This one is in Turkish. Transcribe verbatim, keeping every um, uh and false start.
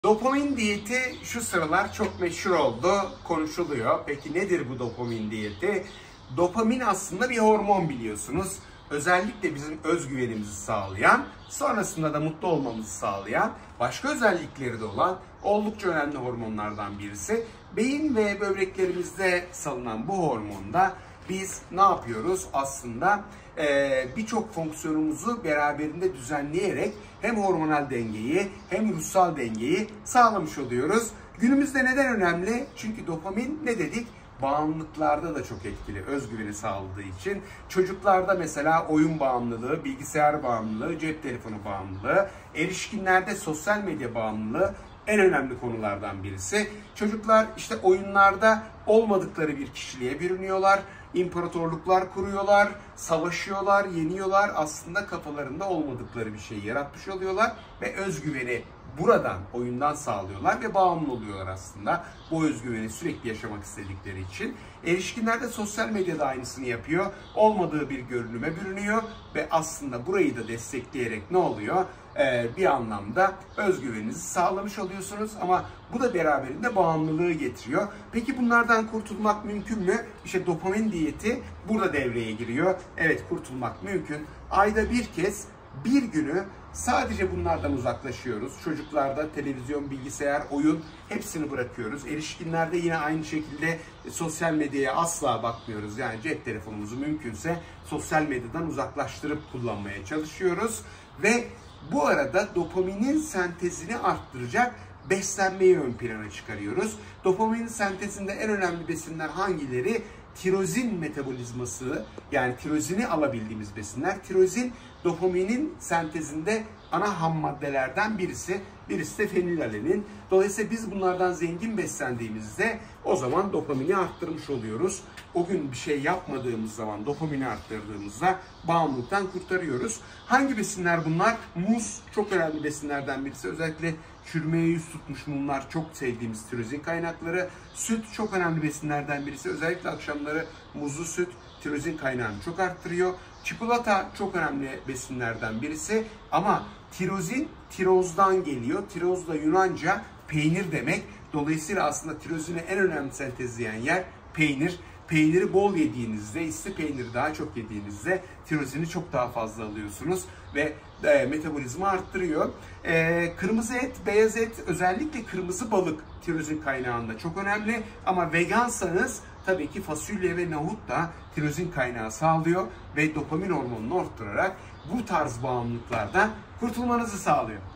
Dopamin diyeti şu sıralar çok meşhur oldu, konuşuluyor. Peki nedir bu dopamin diyeti? Dopamin aslında bir hormon biliyorsunuz. Özellikle bizim özgüvenimizi sağlayan, sonrasında da mutlu olmamızı sağlayan, başka özellikleri de olan oldukça önemli hormonlardan birisi. Beyin ve böbreklerimizde salınan bu hormonda biz ne yapıyoruz? Aslında e, birçok fonksiyonumuzu beraberinde düzenleyerek hem hormonal dengeyi hem ruhsal dengeyi sağlamış oluyoruz. Günümüzde neden önemli? Çünkü dopamin ne dedik? Bağımlılıklarda da çok etkili, özgüveni sağladığı için. Çocuklarda mesela oyun bağımlılığı, bilgisayar bağımlılığı, cep telefonu bağımlılığı, erişkinlerde sosyal medya bağımlılığı en önemli konulardan birisi. Çocuklar işte oyunlarda olmadıkları bir kişiliğe bürünüyorlar, imparatorluklar kuruyorlar, savaşıyorlar, yeniyorlar. Aslında kafalarında olmadıkları bir şeyi yaratmış oluyorlar ve özgüveni buradan, oyundan sağlıyorlar ve bağımlı oluyorlar aslında. Bu özgüveni sürekli yaşamak istedikleri için. Erişkinler de sosyal medyada aynısını yapıyor. Olmadığı bir görünüme bürünüyor ve aslında burayı da destekleyerek ne oluyor? Ee, bir anlamda özgüveninizi sağlamış oluyorsunuz ama bu da beraberinde bağımlılığı getiriyor. Peki bunlardan kurtulmak mümkün mü? İşte dopamin diyeti burada devreye giriyor. Evet, kurtulmak mümkün. Ayda bir kez bir günü sadece bunlardan uzaklaşıyoruz. Çocuklarda televizyon, bilgisayar, oyun hepsini bırakıyoruz. Erişkinlerde yine aynı şekilde sosyal medyaya asla bakmıyoruz. Yani cep telefonumuzu mümkünse sosyal medyadan uzaklaştırıp kullanmaya çalışıyoruz. Ve bu arada dopaminin sentezini arttıracak beslenmeyi ön plana çıkarıyoruz. Dopaminin sentezinde en önemli besinler hangileri? Tirozin metabolizması, yani tirozini alabildiğimiz besinler. Tirozin dopaminin sentezinde ana ham maddelerden birisi. Birisi de fenilalanin. Dolayısıyla biz bunlardan zengin beslendiğimizde o zaman dopamini arttırmış oluyoruz. O gün bir şey yapmadığımız zaman dopamini arttırdığımızda bağımlılıktan kurtarıyoruz. Hangi besinler bunlar? Muz çok önemli besinlerden birisi. Özellikle çürümeye yüz tutmuş mumlar çok sevdiğimiz tirozin kaynakları. Süt çok önemli besinlerden birisi. Özellikle akşamları muzlu süt tirozin kaynağını çok arttırıyor. Çikolata çok önemli besinlerden birisi ama tirozin tirozdan geliyor. Tiroz da Yunanca peynir demek. Dolayısıyla aslında tirozini en önemli sentezleyen yer peynir. Peyniri bol yediğinizde, isli peyniri daha çok yediğinizde tirozini çok daha fazla alıyorsunuz ve e, metabolizma arttırıyor. E, kırmızı et, beyaz et, özellikle kırmızı balık tirozin kaynağında çok önemli ama vegansanız tabii ki fasulye ve nohut da tirozin kaynağı sağlıyor ve dopamin hormonunu arttırarak bu tarz bağımlılıklardan kurtulmanızı sağlıyor.